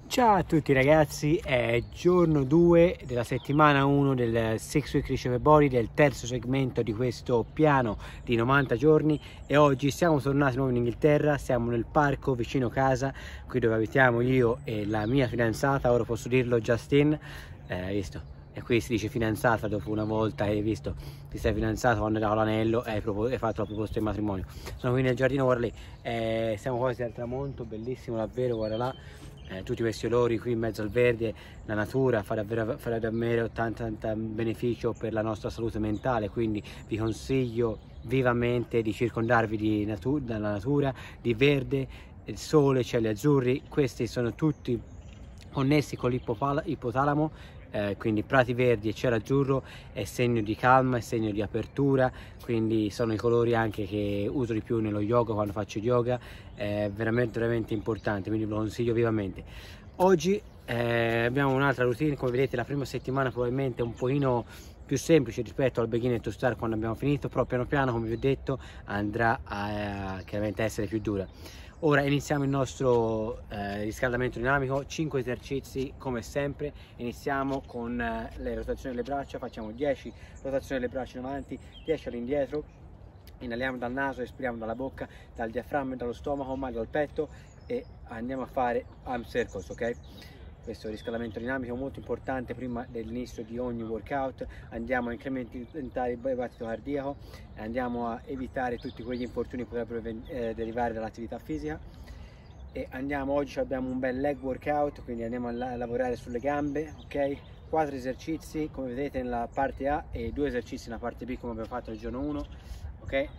Ciao a tutti ragazzi, è giorno 2 della settimana 1 del 6 Week Recovery Body, del terzo segmento di questo piano di 90 giorni, e oggi siamo tornati di nuovo in Inghilterra. Siamo nel parco vicino casa, qui dove abitiamo io e la mia fidanzata, ora posso dirlo, Justin, visto? E qui si dice fidanzata dopo una volta, hai visto, ti sei fidanzato quando hai dato l'anello e hai fatto la proposta di matrimonio. Sono qui nel giardino, guarda lì, siamo quasi al tramonto, bellissimo davvero, guarda là. Tutti questi olori qui in mezzo al verde, la natura fa davvero tanto beneficio per la nostra salute mentale, quindi vi consiglio vivamente di circondarvi dalla natura, di verde, il sole, cieli azzurri. Questi sono tutti connessi con l'ipotalamo, quindi prati verdi e cielo azzurro è segno di calma, è segno di apertura, quindi sono i colori anche che uso di più nello yoga, quando faccio yoga. È veramente importante, quindi ve lo consiglio vivamente. Oggi abbiamo un'altra routine, come vedete la prima settimana probabilmente è un pochino più semplice rispetto al beginner to start quando abbiamo finito, però piano piano, come vi ho detto, andrà a chiaramente essere più dura. Ora iniziamo il nostro riscaldamento dinamico, 5 esercizi come sempre. Iniziamo con le rotazioni delle braccia, facciamo 10 rotazioni delle braccia in avanti, 10 all'indietro. Inaliamo dal naso, espiriamo dalla bocca, dal diaframma, dallo stomaco, ma dal petto, e andiamo a fare arm circles, ok? Questo riscaldamento dinamico è molto importante prima dell'inizio di ogni workout. Andiamo a incrementare il battito cardiaco, andiamo a evitare tutti quegli infortuni che potrebbero derivare dall'attività fisica. E oggi abbiamo un bel leg workout, quindi andiamo a lavorare sulle gambe, ok? 4 esercizi come vedete nella parte A e 2 esercizi nella parte B come abbiamo fatto il giorno 1, ok?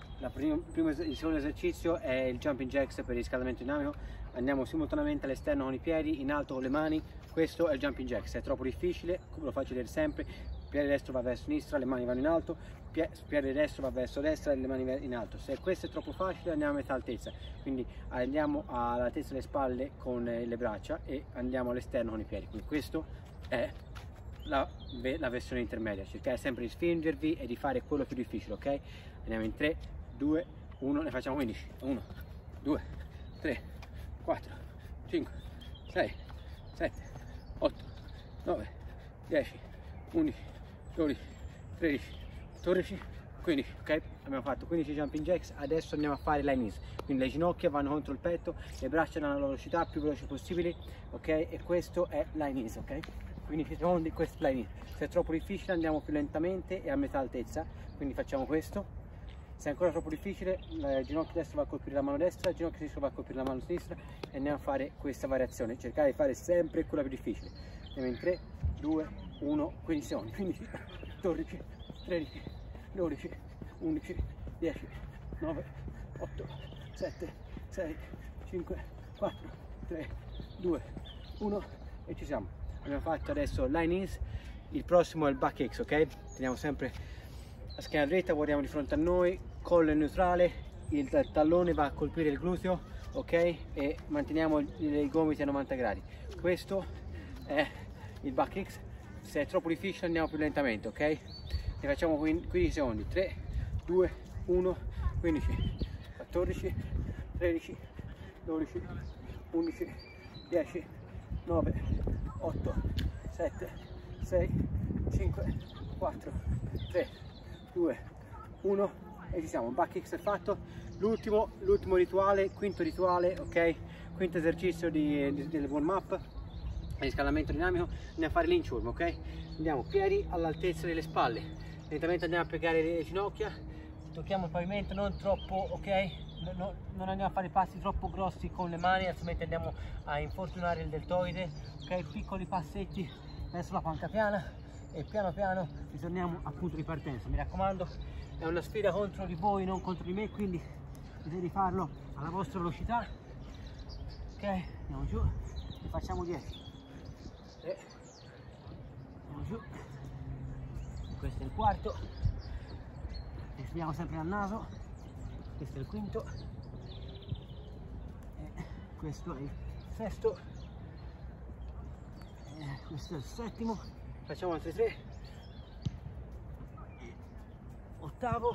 Il secondo esercizio è il jumping jacks per il riscaldamento dinamico. Andiamo simultaneamente all'esterno con i piedi, in alto con le mani. Questo è il jumping jacks, è troppo difficile, come lo faccio vedere sempre. Piede destro va verso sinistra, le mani vanno in alto, piede destro va verso destra e le mani in alto. Se questo è troppo facile andiamo a metà altezza, quindi andiamo all'altezza delle spalle con le braccia e andiamo all'esterno con i piedi. Quindi questo è la versione intermedia. Cercate sempre di spingervi e di fare quello più difficile, ok? Andiamo in 3, 2, 1, ne facciamo 15. 1, 2, 3, 4, 5, 6, 7, 8, 9, 10, 11, 12, 13, 14, 15, ok? Abbiamo fatto 15 jumping jacks, adesso andiamo a fare line knees, quindi le ginocchia vanno contro il petto, le braccia danno la velocità più veloce possibile, ok? E questo è line knees, ok? 15 secondi, questo è line knees. Se è troppo difficile andiamo più lentamente e a metà altezza, quindi facciamo questo. Se è ancora troppo difficile, il ginocchio destro va a colpire la mano destra, il ginocchio sinistro va a colpire la mano sinistra e andiamo a fare questa variazione. Cercare di fare sempre quella più difficile. Andiamo in 3, 2, 1, 15 secondi. 15, 14, 13, 12, 11, 10, 9, 8, 7, 6, 5, 4, 3, 2, 1 e ci siamo. Abbiamo fatto adesso line knees, il prossimo è il back kicks, ok? Teniamo sempre la schiena dritta, guardiamo di fronte a noi, collo neutrale, il tallone va a colpire il gluteo, ok? E manteniamo i gomiti a 90 gradi. Questo è il back kicks. Se è troppo difficile andiamo più lentamente, ok? Ne facciamo 15 secondi. 3, 2, 1, 15, 14, 13, 12, 11, 10, 9, 8, 7, 6, 5, 4, 3, 2, 1 e ci siamo. Back kicks è fatto. L'ultimo rituale, quinto rituale, ok? Quinto esercizio del warm up, riscaldamento dinamico. Andiamo a fare l'inchworm, ok? Andiamo piedi all'altezza delle spalle, lentamente andiamo a piegare le ginocchia, tocchiamo il pavimento, non troppo, ok? Non andiamo a fare passi troppo grossi con le mani, altrimenti andiamo a infortunare il deltoide, ok? Piccoli passetti verso la panca piana e piano piano ritorniamo al punto di partenza. Mi raccomando, è una sfida contro di voi, non contro di me, quindi dovete farlo alla vostra velocità, ok? Andiamo giù e facciamo 10, 3, andiamo giù, questo è il quarto, respiriamo sempre dal naso, questo è il quinto e questo è il sesto e questo è il settimo. Facciamo altri 3, ottavo,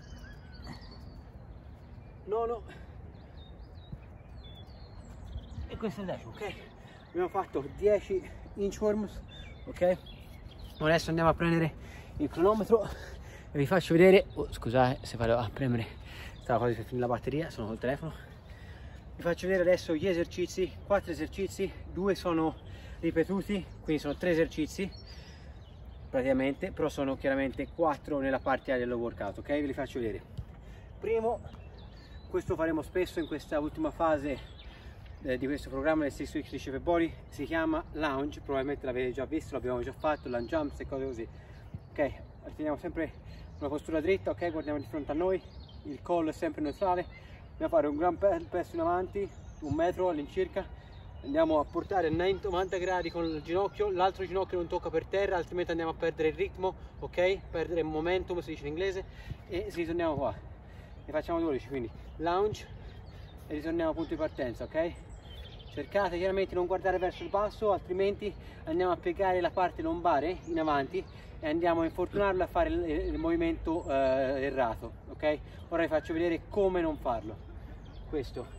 nono e e questo è il 10º, ok? Abbiamo fatto 10 inchworms, ok? Adesso andiamo a prendere il cronometro e vi faccio vedere. Oh, scusate se vado a premere, stava quasi per finire la batteria, sono col telefono. Vi faccio vedere adesso gli esercizi, 4 esercizi, 2 sono ripetuti, quindi sono 3 esercizi praticamente, però sono chiaramente 4 nella parte A dello workout, ok? Ve li faccio vedere. Primo, questo faremo spesso in questa ultima fase di questo programma del 6 Week Shape Body, si chiama lounge, probabilmente l'avete già visto, l'abbiamo già fatto, lunge jumps e cose così, ok? Teniamo sempre una postura dritta, ok? Guardiamo di fronte a noi, il collo è sempre neutrale, andiamo a fare un gran peso in avanti, 1 metro all'incirca, andiamo a portare 90 gradi con il ginocchio, l'altro ginocchio non tocca per terra, altrimenti andiamo a perdere il ritmo, ok? Perdere il momentum, si dice in inglese, e ritorniamo qua, ne facciamo 12, quindi lounge e ritorniamo al punto di partenza, ok? Cercate chiaramente di non guardare verso il basso, altrimenti andiamo a piegare la parte lombare in avanti e andiamo a infortunarlo a fare il movimento errato, ok? Ora vi faccio vedere come non farlo. Questo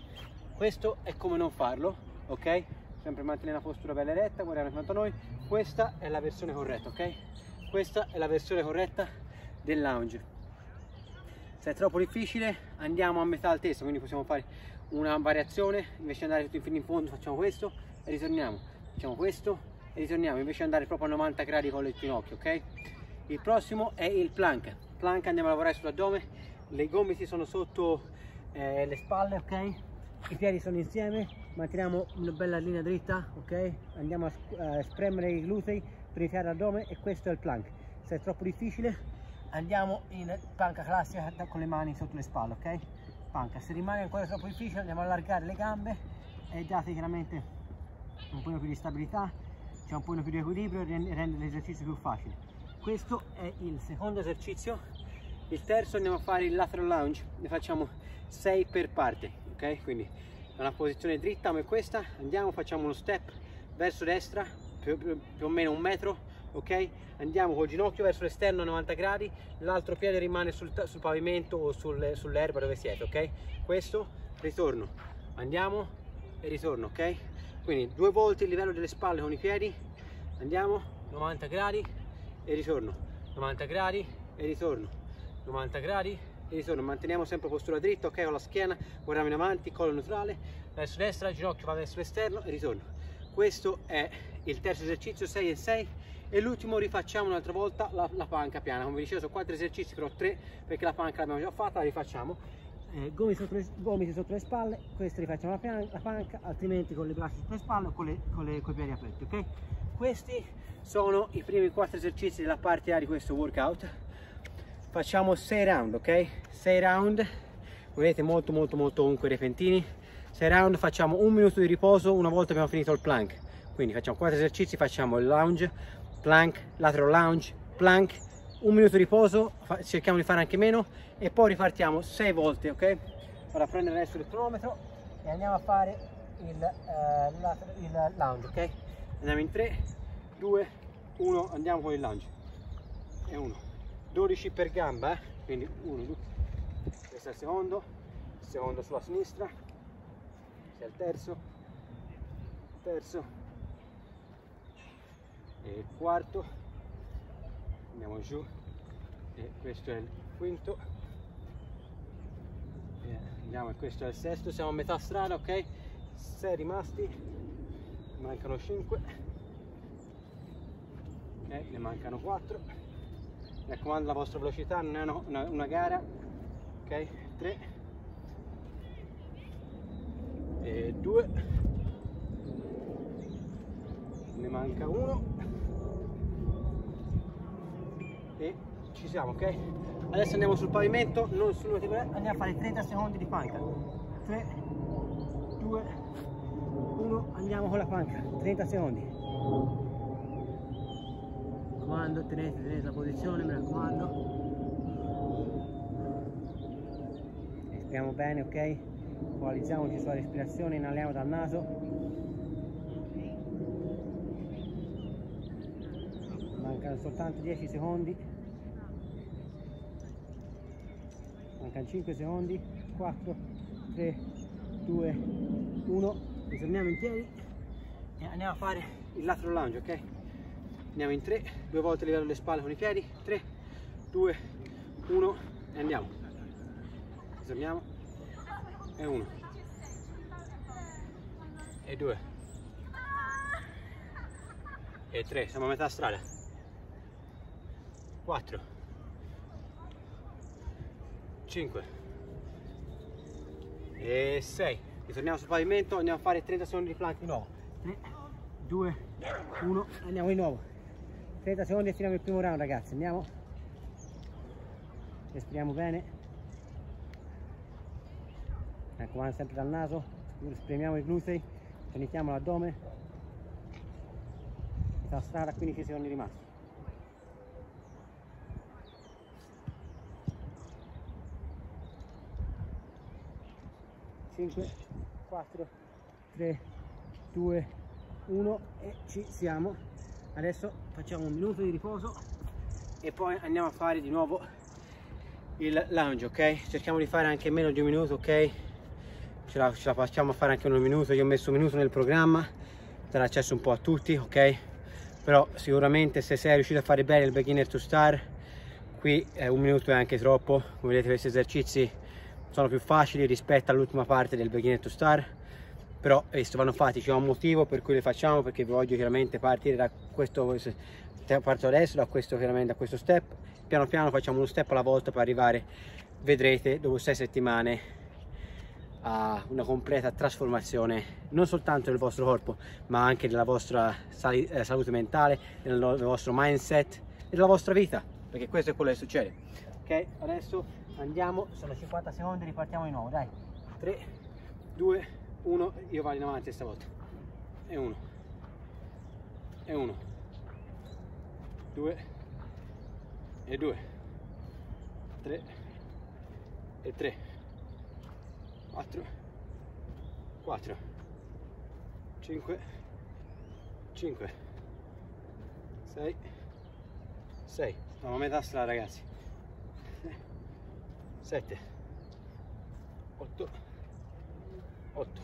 è come non farlo, ok? Sempre mantenere la postura bella eretta, guardiamo davanti a noi. Questa è la versione corretta, ok? Questa è la versione corretta del lounge. Se è troppo difficile andiamo a metà altezza, quindi possiamo fare una variazione, invece di andare tutto fino in fondo facciamo questo e ritorniamo, facciamo questo e ritorniamo, invece di andare proprio a 90 gradi con il ginocchio, ok? Il prossimo è il plank. Andiamo a lavorare sull'addome, le gomiti sono sotto le spalle, ok? I piedi sono insieme, manteniamo una bella linea dritta, ok? Andiamo a spremere i glutei per iniziare l'addome e questo è il plank. Se è troppo difficile andiamo in panca classica con le mani sotto le spalle, ok? Panca. Se rimane ancora troppo difficile andiamo a allargare le gambe e date chiaramente un po' più di stabilità, c'è un po' più di equilibrio e rende l'esercizio più facile. Questo è il secondo esercizio. Il terzo andiamo a fare il lateral lunge, ne facciamo 6 per parte, ok? Quindi da una posizione dritta come questa andiamo, facciamo uno step verso destra più o meno 1 metro, ok? Andiamo col ginocchio verso l'esterno a 90 gradi, l'altro piede rimane sul pavimento o sull'erba dove siete, ok? Questo, ritorno, andiamo e ritorno, ok? Quindi 2 volte il livello delle spalle con i piedi, andiamo 90 gradi e ritorno, 90 gradi e ritorno, 90 gradi e ritorno. Manteniamo sempre postura dritta, ok? Con la schiena, guardiamo in avanti, collo neutrale, verso destra, ginocchio va verso l'esterno e ritorno. Questo è il terzo esercizio, 6 e 6. E l'ultimo rifacciamo un'altra volta la panca piana. Come vi dicevo sono 4 esercizi, però 3 perché la panca l'abbiamo già fatta, la rifacciamo. Gomiti sotto le spalle, questo rifacciamo la panca, altrimenti con le braccia sotto le spalle o con i piedi aperti, ok? Questi sono i primi 4 esercizi della parte A di questo workout. Facciamo 6 round, ok? 6 round, vedete molto comunque repentini. 6 round, facciamo 1 minuto di riposo una volta abbiamo finito il plank. Quindi facciamo 4 esercizi, facciamo il lounge, plank, lateral lunge, plank, 1 minuto di riposo, cerchiamo di fare anche meno e poi ripartiamo 6 volte, ok? Ora prendere adesso il cronometro e andiamo a fare il lounge, ok? Andiamo in 3, 2, 1, andiamo con il lounge. E 1, 12 per gamba, quindi 1, 2, questo è il secondo sulla sinistra, questo è il terzo, e il quarto, andiamo giù e questo è il quinto, e andiamo e questo è il sesto, siamo a metà strada, ok? 6 rimasti, mancano 5, ok, ne mancano 4, mi raccomando la vostra velocità non è una gara, ok? 3 e 2, ne manca 1 e ci siamo, ok? Adesso andiamo sul pavimento, non andiamo a fare 30 secondi di panca. 3, 2, 1, andiamo con la panca, 30 secondi. Mi raccomando, tenete la posizione, mi raccomando. Respiriamo bene, ok? Focalizziamoci sulla respirazione, inaliamo dal naso. Mancano soltanto 10 secondi, mancano 5 secondi, 4, 3, 2, 1, ritorniamo in piedi e andiamo a fare il lateral lunge, ok? Andiamo in 3, 2 volte a livello delle spalle con i piedi, 3, 2, 1 e andiamo. Ritorniamo e 1 e 2 e 3, siamo a metà strada, 4, 5 e 6. Ritorniamo sul pavimento, andiamo a fare 30 secondi di plank di nuovo. 3, 2, 1, andiamo di nuovo. 30 secondi e finiamo il primo round, ragazzi. Andiamo. Respiriamo bene. Mi raccomando, sempre dal naso. Spremiamo i glutei, tonichiamo l'addome. Metà strada, 15 secondi rimasti. 5, 4, 3, 2, 1 e ci siamo. Adesso facciamo un minuto di riposo e poi andiamo a fare di nuovo il lunge, ok? Cerchiamo di fare anche meno di un minuto, ok? Ce la facciamo a fare anche un minuto. Io ho messo un minuto nel programma, darà accesso un po' a tutti, ok? Però sicuramente se sei riuscito a fare bene il beginner to star, qui un minuto è anche troppo. Come vedete, questi esercizi sono più facili rispetto all'ultima parte del beginner to star, però visto vanno fatti, c'è un motivo per cui le facciamo, perché voglio chiaramente partire da questo, parto adesso da questo, chiaramente da questo step, piano piano facciamo uno step alla volta per arrivare, vedrete, dopo 6 settimane a una completa trasformazione non soltanto del vostro corpo ma anche della vostra salute mentale, del vostro mindset e della vostra vita, perché questo è quello che succede. Ok, adesso andiamo, sono 50 secondi, ripartiamo di nuovo, dai. 3, 2, 1, io vado in avanti stavolta. E 1 e 1, 2 e 2, 3 e 3, 4, 4, 5, 5, 6, 6. Siamo a metà strada, ragazzi. 7, 8, 8,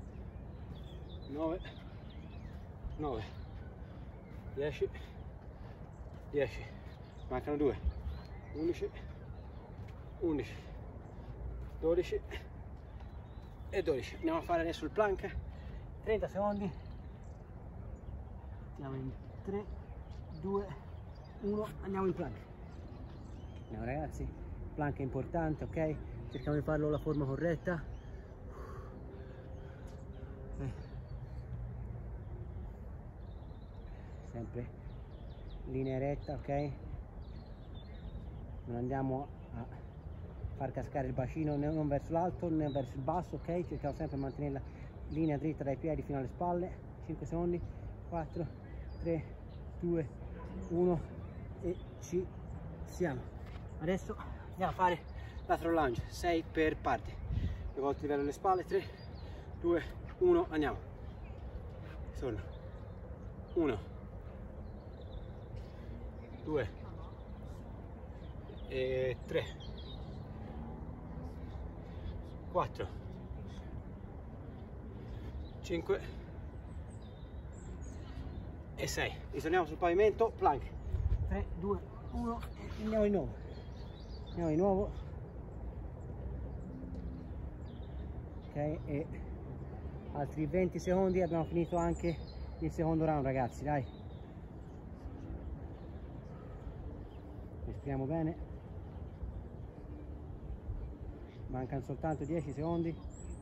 9, 9, 10, 10, mancano 2, 11, 11, 12 e 12. Andiamo a fare adesso il plank, 30 secondi, andiamo in 3, 2, 1, andiamo in plank. Andiamo, ragazzi, il plank è importante, ok? Cerchiamo di farlo alla forma corretta. Sempre linea retta, ok? Non andiamo a far cascare il bacino non verso l'alto né verso il basso, ok? Cerchiamo sempre di mantenere la linea dritta dai piedi fino alle spalle. 5 secondi, 4, 3, 2, 1 e ci siamo. Adesso andiamo a fare lateral lunge, 6 per parte, 2 volte livello alle spalle, 3, 2, 1, andiamo. Torno. 1, 2 e 3, 4, 5 e 6. Ritorniamo sul pavimento, plank. 3, 2, 1 e andiamo di nuovo. Andiamo di nuovo. Ok, e altri 20 secondi, abbiamo finito anche il secondo round, ragazzi, dai. Respiriamo bene. Mancano soltanto 10 secondi.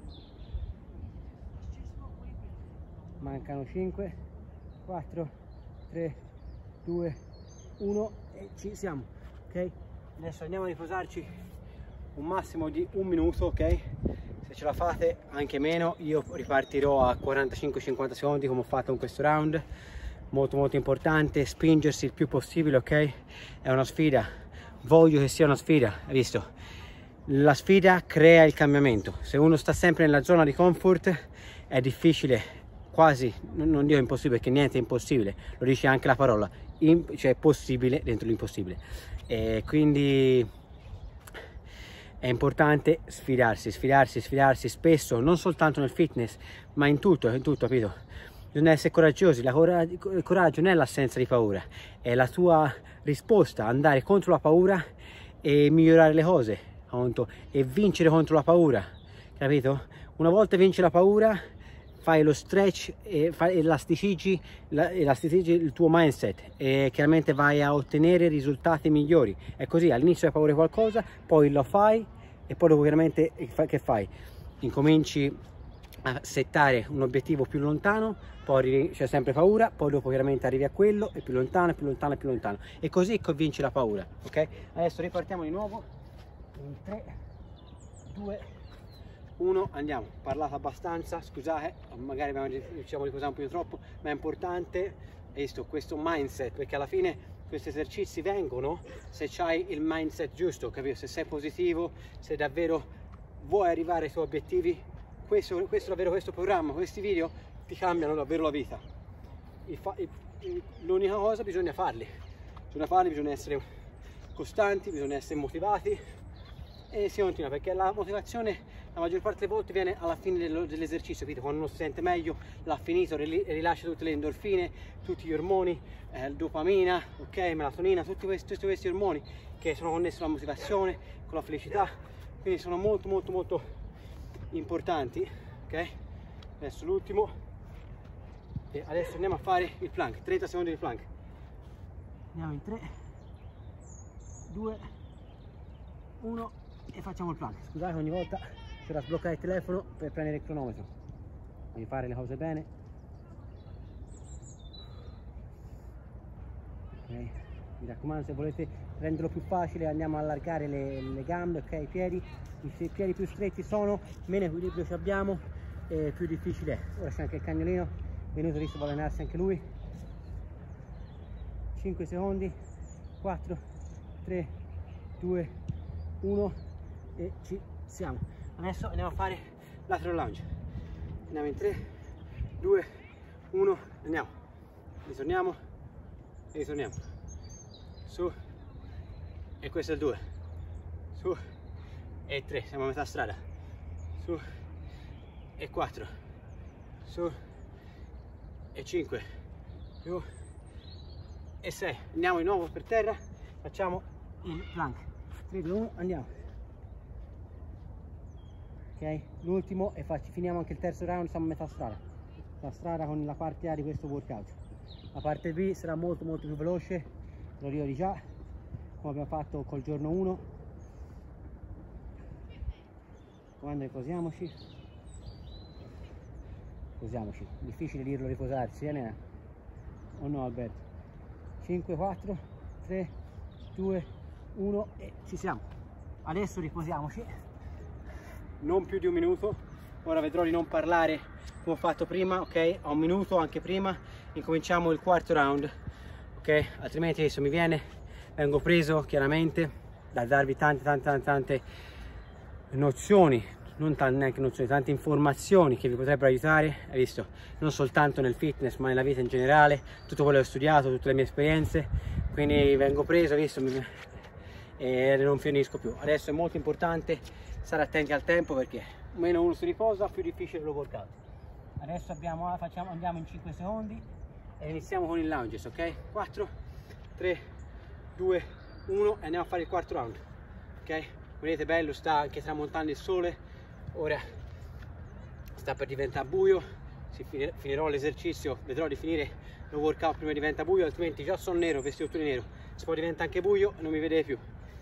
Mancano 5, 4, 3, 2, 1 e ci siamo. Ok? Adesso andiamo a riposarci un massimo di un minuto, ok? Se ce la fate anche meno, io ripartirò a 45-50 secondi come ho fatto in questo round. Molto importante spingersi il più possibile, ok? È una sfida, voglio che sia una sfida, hai visto? La sfida crea il cambiamento. Se uno sta sempre nella zona di comfort è difficile, quasi, non dico impossibile perché niente è impossibile, lo dice anche la parola, cioè possibile dentro l'impossibile. E quindi è importante sfidarsi spesso, non soltanto nel fitness, ma in tutto, capito? Bisogna essere coraggiosi. Il coraggio non è l'assenza di paura, è la tua risposta, andare contro la paura e migliorare le cose, e vincere contro la paura, capito? Una volta vinci la paura, fai lo stretch e elasticizzi il tuo mindset e chiaramente vai a ottenere risultati migliori. È così, all'inizio hai paura di qualcosa, poi lo fai e poi dopo chiaramente che fai? Incominci a settare un obiettivo più lontano, poi c'è sempre paura, poi dopo chiaramente arrivi a quello e più lontano, più lontano, più lontano, e così vinci la paura. Ok, adesso ripartiamo di nuovo in 3, 2, 1, andiamo. Parlato abbastanza, scusate, magari diciamo riposare un po' troppo, ma è importante questo mindset, perché alla fine questi esercizi vengono se c'hai il mindset giusto, capito? Se sei positivo, se davvero vuoi arrivare ai tuoi obiettivi, questo programma, questi video ti cambiano davvero la vita. L'unica cosa, bisogna farli, bisogna essere costanti, bisogna essere motivati e si continua, perché la motivazione la maggior parte delle volte viene alla fine dell'esercizio, capito? Quando uno si sente meglio, l'ha finito, rilascia tutte le endorfine, tutti gli ormoni, dopamina, ok, melatonina, tutti questi ormoni che sono connessi alla motivazione, con la felicità, quindi sono molto importanti. Ok, adesso l'ultimo, e adesso andiamo a fare il plank, 30 secondi di plank. Andiamo in 3, 2, 1 e facciamo il plank. Scusate, ogni volta c'è da sbloccare il telefono per prendere il cronometro, devi fare le cose bene. Ok, mi raccomando, se volete renderlo più facile andiamo a allargare le gambe, ok, i piedi più stretti sono, meno equilibrio ci abbiamo e più difficile è. Ora c'è anche il cagnolino venuto, visto, vuole allenarsi anche lui. 5 secondi, 4, 3, 2, 1 e ci siamo. Adesso andiamo a fare lateral lunge. Andiamo in 3, 2, 1, andiamo. Ritorniamo e ritorniamo. Su, e questo è il 2. Su e 3, siamo a metà strada. Su e 4. Su e 5. Su e 6. Andiamo di nuovo per terra, facciamo il plank. 3, 2, 1, andiamo. Ok, l'ultimo e finiamo anche il terzo round, siamo a metà strada con la parte A di questo workout. La parte B sarà molto più veloce, lo dico di già, come abbiamo fatto col giorno 1. Quando riposiamoci, difficile dirlo riposarsi, o no Alberto? 5, 4, 3, 2, 1 e ci siamo. Adesso riposiamoci, non più di un minuto. Ora vedrò di non parlare come ho fatto prima, ok? A un minuto, anche prima, incominciamo il quarto round, ok? Altrimenti adesso vengo preso chiaramente da darvi tante nozioni, neanche nozioni, tante informazioni che vi potrebbero aiutare, hai visto? Non soltanto nel fitness ma nella vita in generale, tutto quello che ho studiato, tutte le mie esperienze, quindi vengo preso, hai visto? E non finisco più. Adesso è molto importante stare attenti al tempo, perché meno uno si riposa più difficile lo workout. Adesso andiamo in 5 secondi e iniziamo con il lunges, ok? 4, 3, 2, 1 e andiamo a fare il quarto round, ok? Vedete, bello, sta anche tramontando il sole, ora sta per diventare buio, finirò l'esercizio, vedrò di finire il workout prima diventa buio, altrimenti già sono nero, vestito tutto di nero, se poi diventa anche buio non mi vedete più.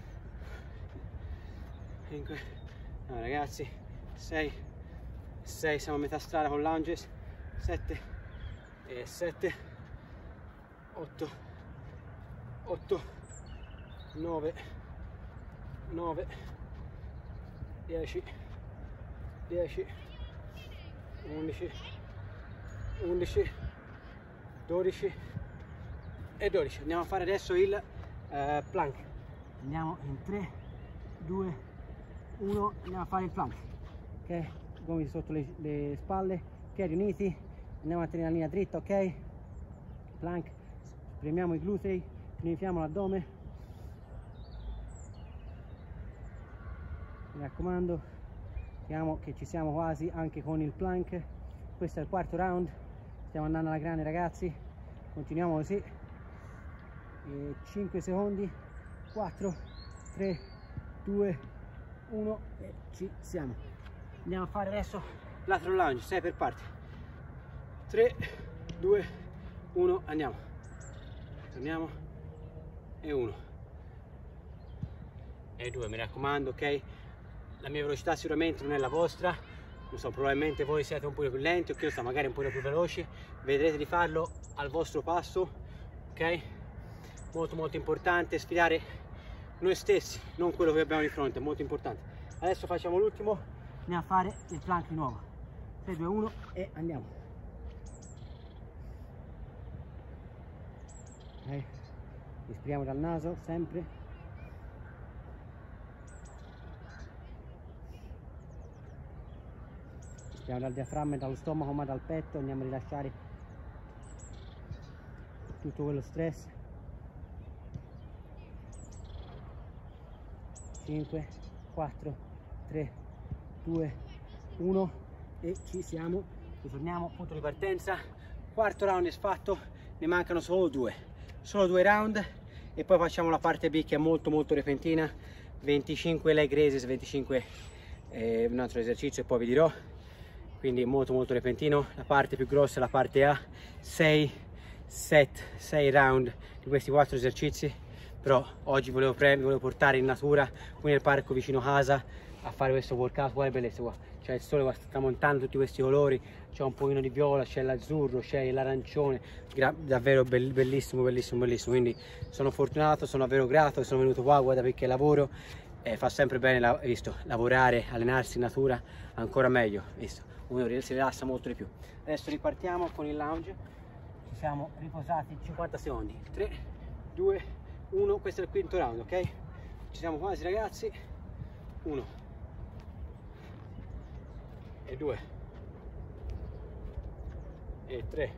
5, no ragazzi, 6, siamo a metà strada con lunges, 7 e 7, 8, 9, 10, 11, 12 e 12. Andiamo a fare adesso il plank. Andiamo in 3, 2, 1, andiamo a fare il plank, ok? Gomiti sotto le spalle, piedi uniti, andiamo a tenere la linea dritta, ok? Plank, premiamo i glutei, tonifichiamo l'addome, mi raccomando, vediamo che ci siamo quasi anche con il plank. Questo è il quarto round, stiamo andando alla grande ragazzi, continuiamo così. E 5 secondi, 4, 3, 2, 1 e ci siamo. Andiamo a fare adesso lateral lunge, 6 per parti. 3, 2, 1, andiamo. Torniamo e 1 e 2, mi raccomando, ok? La mia velocità sicuramente non è la vostra, non so, probabilmente voi siete un po' più lenti o che sto magari un po' più veloci, vedrete di farlo al vostro passo, ok? Molto importante sfidare noi stessi, non quello che abbiamo di fronte, è molto importante. Adesso facciamo l'ultimo, andiamo a fare il plank di nuovo. 3, 2, 1 e andiamo. Ok, respiriamo dal naso sempre. Respiriamo dal diaframma e dallo stomaco, ma dal petto andiamo a rilasciare tutto quello stress. 5, 4, 3, 2, 1 e ci siamo. Ritorniamo, punto di partenza. Quarto round è fatto, ne mancano solo due round e poi facciamo la parte B che è molto repentina. 25 leg raises, 25 un altro esercizio e poi vi dirò. Quindi molto repentino. La parte più grossa è la parte A, 6 set, 6 round di questi 4 esercizi. Però oggi volevo portare in natura, qui nel parco vicino casa, a fare questo workout. Guarda che bellezza qua, c'è il sole, sta tramontando tutti questi colori, c'è un pochino di viola, c'è l'azzurro, c'è l'arancione, davvero bellissimo. Quindi sono fortunato, sono davvero grato che sono venuto qua, guarda perché lavoro, fa sempre bene, visto, lavorare, allenarsi in natura, ancora meglio, visto, uno si rilassa molto di più. Adesso ripartiamo con il lounge, ci siamo riposati 50 secondi, 3, 2, 1, questo è il quinto round, ok? Ci siamo quasi ragazzi. 1 e 2 e 3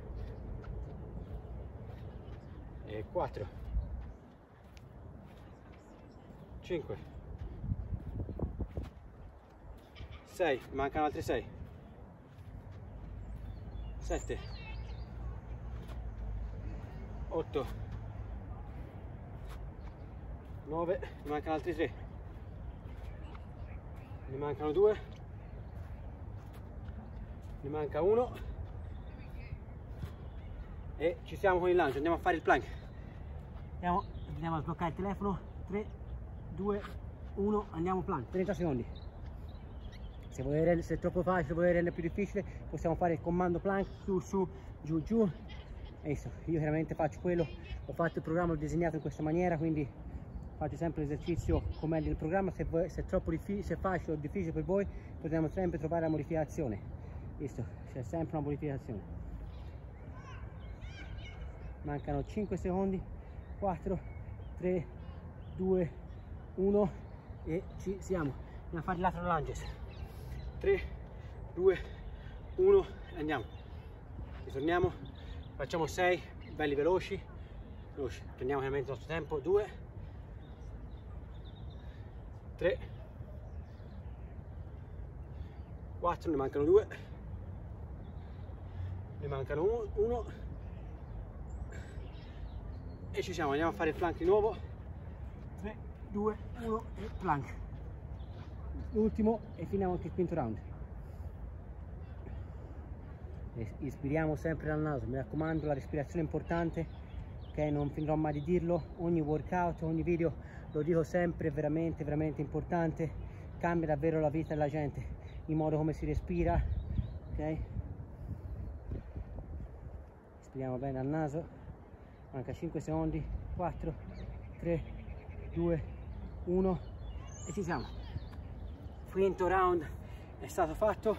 e 4 5 6, mancano altri 6 7 8 9, ne mancano altri 3, ne mancano 2, ne manca 1 e ci siamo con il lancio. Andiamo a fare il plank. Andiamo a sbloccare il telefono. 3, 2, 1, andiamo plank, 30 secondi. Se è troppo facile, volete rendere più difficile, possiamo fare il comando plank, su, giù. E io chiaramente faccio quello, ho fatto il programma, l'ho disegnato in questa maniera, quindi faccio sempre l'esercizio come è nel programma. Se è troppo difficile, se è facile o difficile per voi, potremo sempre trovare la modificazione, visto, c'è sempre una modificazione. Mancano 5 secondi, 4, 3, 2, 1 e ci siamo. Andiamo a fare il lateral lunges. 3, 2, 1 e andiamo. Ritorniamo, facciamo 6 belli veloci, prendiamo chiaramente il nostro tempo. 2, 3, 4, ne mancano 2, ne mancano 1 e ci siamo. Andiamo a fare il plank di nuovo. 3, 2, 1 e plank, l'ultimo e finiamo anche il quinto round. Ispiriamo sempre dal naso, mi raccomando, la respirazione è importante, ok? Non finirò mai di dirlo, ogni workout, ogni video lo dico sempre, veramente importante, cambia davvero la vita della gente, il modo come si respira, ok? Respiriamo bene dal naso, manca 5 secondi, 4, 3, 2, 1 e ci siamo. Quinto round è stato fatto,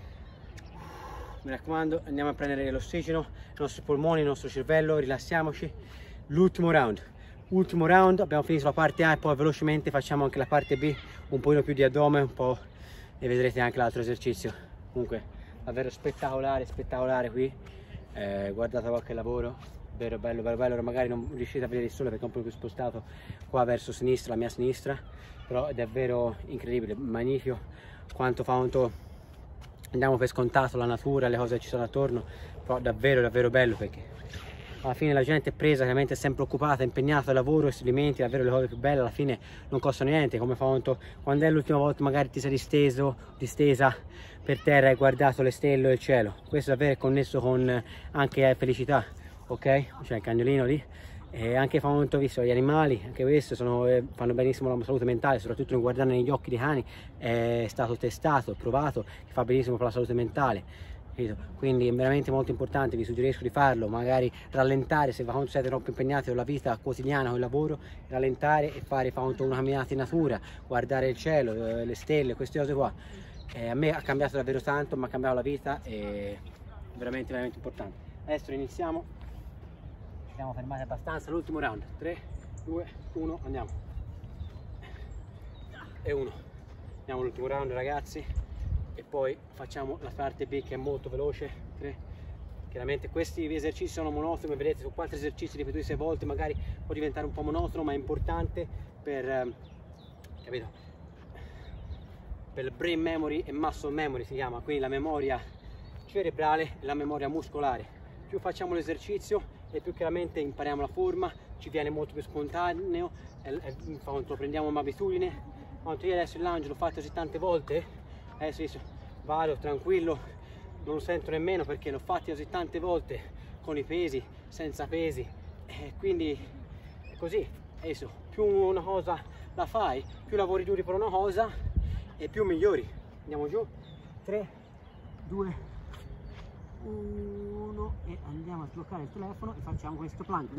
mi raccomando, andiamo a prendere l'ossigeno, i nostri polmoni, il nostro cervello, rilassiamoci. L'ultimo round, abbiamo finito la parte A e poi velocemente facciamo anche la parte B, un pochino più di addome, un po', e vedrete anche l'altro esercizio. Comunque davvero spettacolare qui, guardate qualche lavoro, davvero bello. Ora magari non riuscite a vedere il sole perché è un po' più spostato qua verso sinistra, la mia sinistra, però è davvero incredibile, magnifico, quanto andiamo per scontato la natura, le cose che ci sono attorno, però davvero bello, perché alla fine la gente è presa, chiaramente è sempre occupata, impegnata al lavoro e si alimenti, davvero le cose più belle alla fine non costano niente, come quando è l'ultima volta magari ti sei distesa per terra e hai guardato le stelle e il cielo. Questo davvero è connesso con anche felicità, ok? C'è il cagnolino lì. E anche visto gli animali, anche questo fanno benissimo alla salute mentale, soprattutto nel guardare negli occhi dei cani, è stato testato, provato, che fa benissimo per la salute mentale. Quindi è veramente molto importante, vi suggerisco di farlo, magari rallentare se siete troppo impegnati con la vita quotidiana, con il lavoro, rallentare e fare una camminata in natura, guardare il cielo, le stelle, queste cose qua. A me ha cambiato davvero tanto, mi ha cambiato la vita, e veramente importante. Adesso iniziamo, ci siamo fermati abbastanza, l'ultimo round, 3, 2, 1, andiamo. E 1, andiamo all'ultimo round ragazzi. E poi facciamo la parte B che è molto veloce. 3. Chiaramente questi esercizi sono monotoni, vedete, su 4 esercizi ripetuti 6 volte magari può diventare un po' monotono, ma è importante per capito? Per il brain memory e muscle memory si chiama, quindi la memoria cerebrale e la memoria muscolare. Più facciamo l'esercizio e più chiaramente impariamo la forma, ci viene molto più spontaneo, quando prendiamo un'abitudine. Quando io adesso il lunge l'ho fatto così tante volte, adesso vado tranquillo, non lo sento nemmeno, perché l'ho fatto così tante volte con i pesi, senza pesi, quindi è così. Adesso più una cosa la fai, più lavori duri per una cosa e più migliori. Andiamo giù, 3, 2, 1 e andiamo a sbloccare il telefono e facciamo questo plank.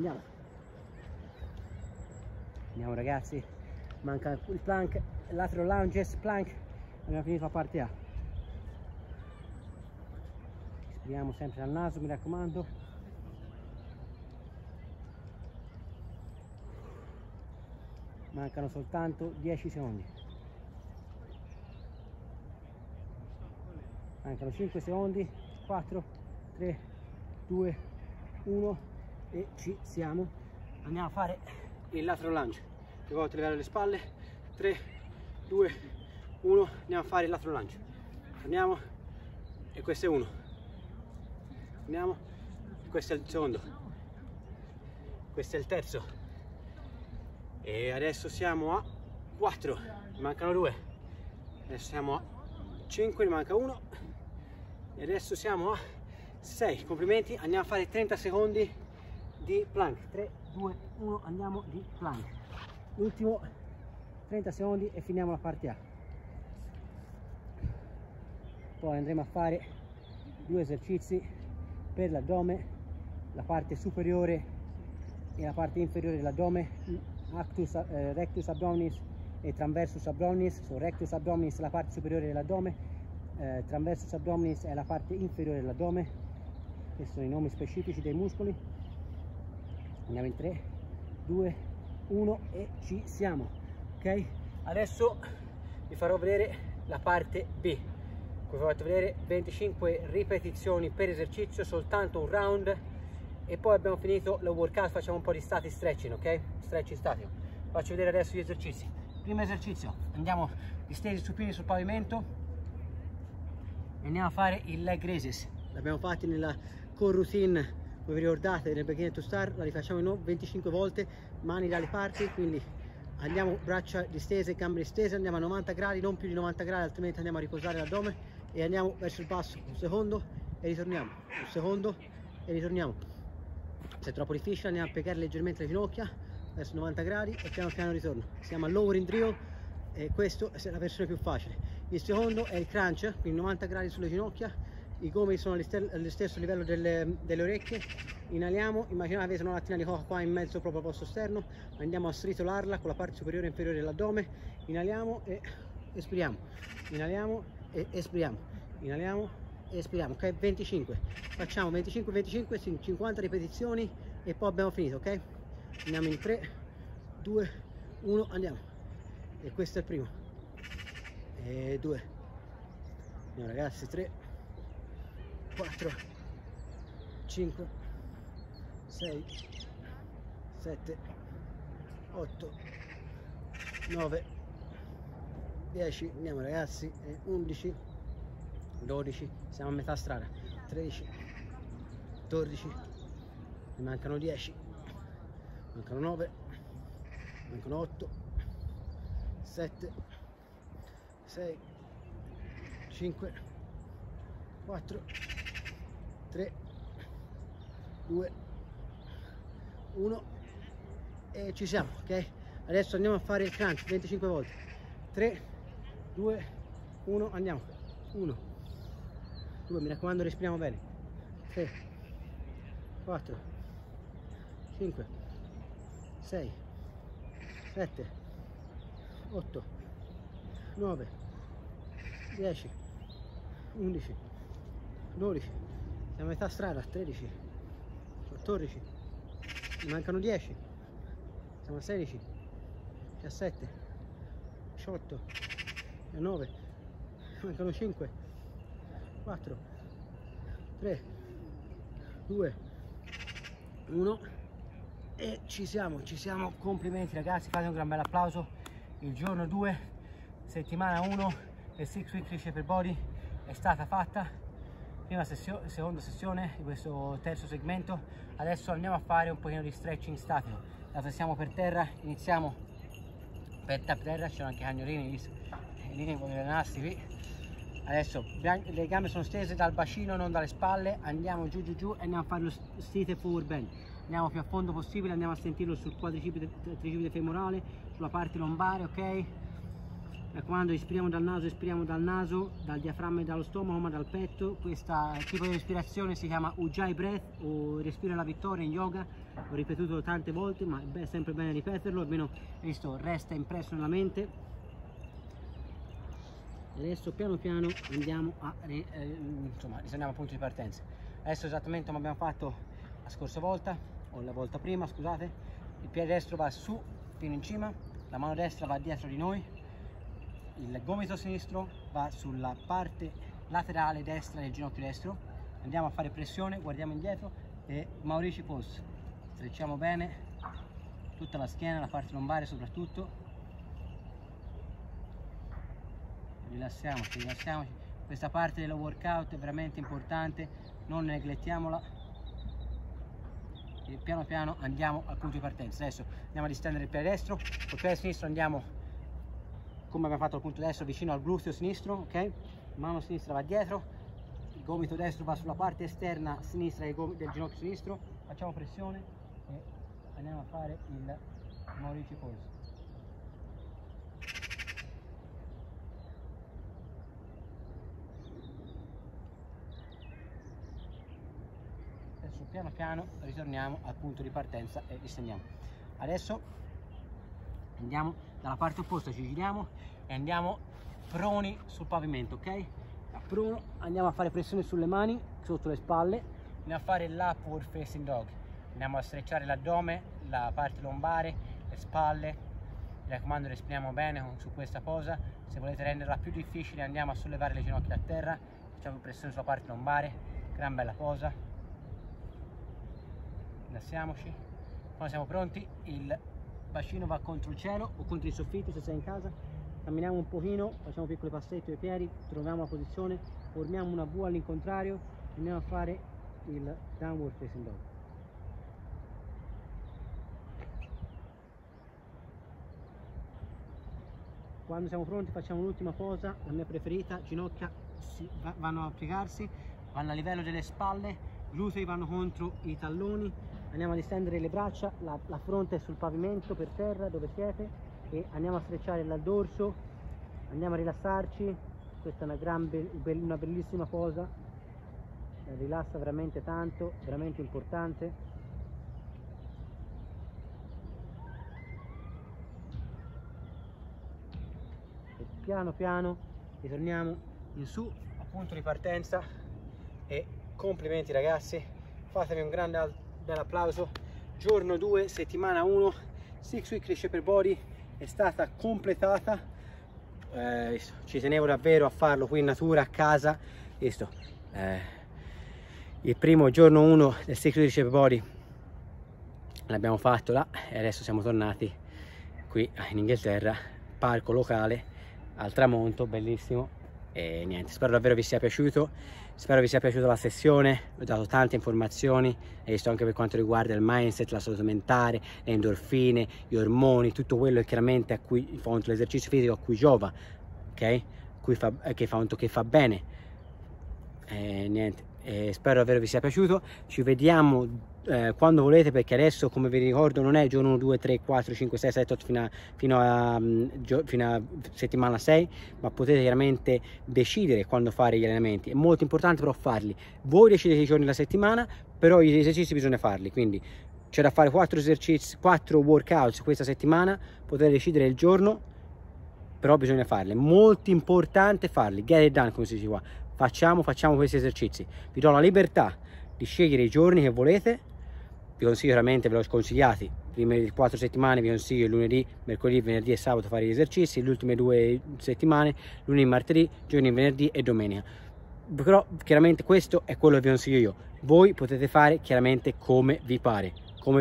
Andiamo ragazzi, manca il plank, lateral lunges, plank. Abbiamo finito la parte A. Respiriamo sempre dal naso, mi raccomando. Mancano soltanto 10 secondi. Mancano 5 secondi. 4, 3, 2, 1 e ci siamo. Andiamo a fare il lateral lunge. Più volte levare le spalle. 3, 2, 1, andiamo a fare il lateral lunge. Andiamo, e questo è 1. Andiamo, e questo è il secondo. Questo è il terzo. E adesso siamo a 4, ne mancano 2. Adesso siamo a 5, ne manca 1. E adesso siamo a 6. Complimenti, andiamo a fare 30 secondi di plank. 3, 2, 1, andiamo di plank. Ultimo 30 secondi e finiamo la parte A. Poi andremo a fare 2 esercizi per l'addome, la parte superiore e la parte inferiore dell'addome, rectus abdominis e transversus abdominis. Rectus abdominis è la parte superiore dell'addome, transversus abdominis è la parte inferiore dell'addome. Questi sono i nomi specifici dei muscoli. Andiamo in 3, 2, 1 e ci siamo. Ok, adesso vi farò vedere la parte B. Come vi ho fatto vedere, 25 ripetizioni per esercizio, soltanto un round, e poi abbiamo finito il workout. Facciamo un po' di static stretching, ok? Stretching statico. Faccio vedere adesso gli esercizi. Primo esercizio, andiamo distesi supini sul pavimento e andiamo a fare il leg raises. L'abbiamo fatto nella core routine, come vi ricordate, nel beginner to start. La rifacciamo 25 volte, mani dalle parti, quindi andiamo braccia distese, gambe distese, andiamo a 90 gradi, non più di 90 gradi, altrimenti andiamo a riposare l'addome, e andiamo verso il basso, un secondo e ritorniamo, un secondo e ritorniamo. Se è troppo difficile andiamo a piegare leggermente le ginocchia verso 90 gradi e piano piano ritorno. Siamo al lowering drill e questo è la versione più facile. Il secondo è il crunch, quindi 90 gradi sulle ginocchia, i gomiti sono allo stesso livello delle orecchie. Inaliamo, immaginate avete una lattina di coca qua in mezzo proprio al posto esterno, andiamo a stritolarla con la parte superiore e inferiore dell'addome. Inaliamo e espiriamo, inaliamo e espiriamo, inaliamo e espiriamo. Ok, 25, facciamo 25 50 ripetizioni e poi abbiamo finito. Ok, andiamo in 3, 2, 1, andiamo. E questo è il primo, e 2, andiamo ragazzi, 3, 4, 5, 6, 7, 8, 9, 10, andiamo ragazzi, 11, 12, siamo a metà strada, 13, 14, ne mancano 10, mancano 9, mancano 8, 7, 6, 5, 4, 3, 2, 1 e ci siamo, ok? Adesso andiamo a fare il crunch 25 volte. 3, 2, 1, andiamo. 1, 2, mi raccomando respiriamo bene. 3, 4, 5, 6, 7, 8, 9, 10, 11, 12, siamo a metà strada, 13, 14, mi mancano 10, siamo a 16, 17, 18, 19, mancano 5, 4, 3, 2, 1 e ci siamo, complimenti ragazzi, fate un gran bel applauso. Il giorno 2, settimana 1 del 6 Week Cresce Per Body è stata fatta, seconda sessione di questo terzo segmento. Adesso andiamo a fare un pochino di stretching statico, dato che siamo per terra, iniziamo per terra, c'erano anche i cagnorini, lì vogliono allenarsi qui. Adesso le gambe sono stese dal bacino, non dalle spalle, andiamo giù e andiamo a fare lo seated forward bend. Andiamo più a fondo possibile, andiamo a sentirlo sul tricipite femorale, sulla parte lombare, ok? Mi raccomando, espiriamo dal naso, dal diaframma e dallo stomaco, ma dal petto. Questo tipo di respirazione si chiama Ujjayi Breath o respiro alla vittoria in yoga. Ho ripetuto tante volte, ma è sempre bene ripeterlo, almeno visto resta impresso nella mente. Adesso piano piano andiamo a risaliamo al punto di partenza. Adesso esattamente come abbiamo fatto la scorsa volta, o la volta prima, scusate, il piede destro va su fino in cima, la mano destra va dietro di noi, il gomito sinistro va sulla parte laterale destra del ginocchio destro, andiamo a fare pressione, guardiamo indietro e Maurici Pose, strecciamo bene tutta la schiena, la parte lombare soprattutto. Rilassiamoci, questa parte dello workout è veramente importante, non neglettiamola e piano piano andiamo al punto di partenza. Adesso andiamo a distendere il piede destro, col piede sinistro andiamo come abbiamo fatto al punto destro vicino al gluteo sinistro, ok? Mano sinistra va dietro, il gomito destro va sulla parte esterna sinistra del ginocchio sinistro, facciamo pressione e andiamo a fare il Maurici Pose. Piano piano ritorniamo al punto di partenza e distendiamo. Adesso andiamo dalla parte opposta, ci giriamo e andiamo proni sul pavimento, ok? Da prono andiamo a fare pressione sulle mani, sotto le spalle, andiamo a fare l'upward facing dog, andiamo a strecciare l'addome, la parte lombare, le spalle. Mi raccomando, respiriamo bene su questa posa. Se volete renderla più difficile andiamo a sollevare le ginocchia da terra, facciamo pressione sulla parte lombare, gran bella posa. Rilassiamoci. Quando siamo pronti il bacino va contro il cielo o contro il soffitto se sei in casa, camminiamo un pochino, facciamo piccoli passetti ai piedi, troviamo la posizione, formiamo una V all'incontrario e andiamo a fare il downward facing dog. Quando siamo pronti facciamo l'ultima posa, la mia preferita, ginocchia vanno a piegarsi, vanno a livello delle spalle, glutei vanno contro i talloni, andiamo a distendere le braccia, la fronte è sul pavimento per terra dove siete e andiamo a strecciare il dorso, andiamo a rilassarci. Questa è una bellissima posa, rilassa veramente tanto, veramente importante. E piano piano ritorniamo in su al punto di partenza e complimenti ragazzi, fatemi un grande bel applauso. Giorno 2, settimana 1, 6 Week Cresce Per Body è stata completata. Ci tenevo davvero a farlo qui in natura, a casa. Visto, il primo giorno 1 del 6 Week Cresce Per Body l'abbiamo fatto là e adesso siamo tornati qui in Inghilterra, parco locale, al tramonto, bellissimo. E niente, spero davvero vi sia piaciuto, spero vi sia piaciuta la sessione. Ho dato tante informazioni, hai visto, anche per quanto riguarda il mindset, la salute mentale, le endorfine, gli ormoni, tutto quello che chiaramente a cui fa l'esercizio fisico, a cui giova, ok? Che fa bene. Niente, spero davvero vi sia piaciuto. Ci vediamo quando volete, perché adesso, come vi ricordo, non è giorno 1, 2, 3, 4, 5, 6, 7, 8 fino a settimana 6, ma potete chiaramente decidere quando fare gli allenamenti. È molto importante però farli. Voi decidete i giorni della settimana, però gli esercizi bisogna farli, quindi c'è da fare 4 esercizi, 4 workouts questa settimana, potete decidere il giorno, però bisogna farli. È molto importante farli, get it done, come si dice qua. Facciamo questi esercizi. Vi do la libertà di scegliere i giorni che volete. Vi consiglio, veramente ve l'ho consigliati, prime 4 settimane vi consiglio il lunedì, mercoledì, venerdì e sabato fare gli esercizi, le ultime 2 settimane lunedì, martedì, giorni venerdì e domenica. Però chiaramente questo è quello che vi consiglio io. Voi potete fare chiaramente come vi pare,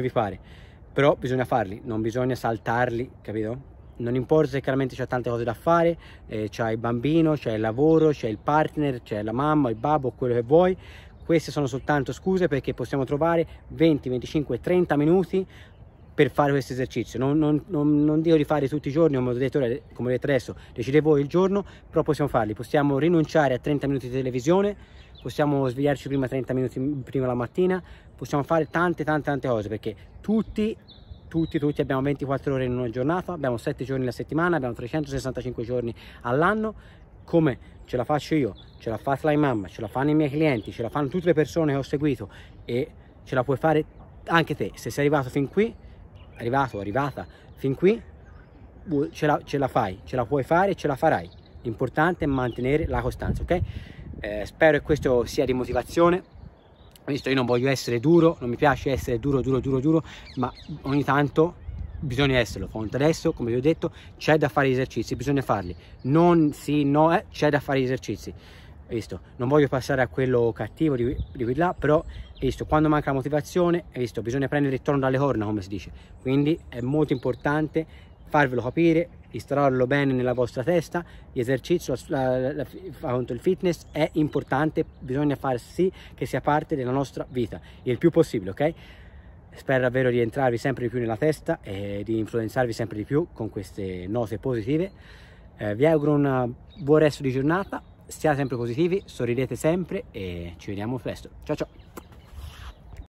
però bisogna farli, non bisogna saltarli, capito? Non importa se chiaramente c'è tante cose da fare, c'è il bambino, c'è il lavoro, c'è il partner, c'è la mamma, il babbo, quello che vuoi. Queste sono soltanto scuse, perché possiamo trovare 20, 25, 30 minuti per fare questo esercizio. Non dico di fare tutti i giorni, come ho detto adesso, decidete voi il giorno, però possiamo farli. Possiamo rinunciare a 30 minuti di televisione, possiamo svegliarci prima 30 minuti prima la mattina, possiamo fare tante cose, perché tutti abbiamo 24 ore in una giornata, abbiamo 7 giorni alla settimana, abbiamo 365 giorni all'anno. Come ce la faccio io, ce l'ha fatta la mamma, ce la fanno i miei clienti, ce la fanno tutte le persone che ho seguito, e ce la puoi fare anche te. Se sei arrivato fin qui, arrivata fin qui, ce la fai, ce la puoi fare e ce la farai. L'importante è mantenere la costanza, ok? Spero che questo sia di motivazione. Visto, io non voglio essere duro, non mi piace essere duro, ma ogni tanto bisogna esserlo. Adesso, come vi ho detto, c'è da fare gli esercizi, bisogna farli. Non sì, no, c'è da fare gli esercizi. Visto, non voglio passare a quello cattivo di qui là, però visto, quando manca la motivazione, visto, bisogna prendere il toro dalle corna, come si dice. Quindi è molto importante farvelo capire, instaurarlo bene nella vostra testa. Gli esercizi, il fitness è importante, bisogna far sì che sia parte della nostra vita il più possibile, ok? Spero davvero di entrarvi sempre di più nella testa e di influenzarvi sempre di più con queste note positive. Vi auguro un buon resto di giornata, siate sempre positivi, sorridete sempre e ci vediamo presto. Ciao ciao!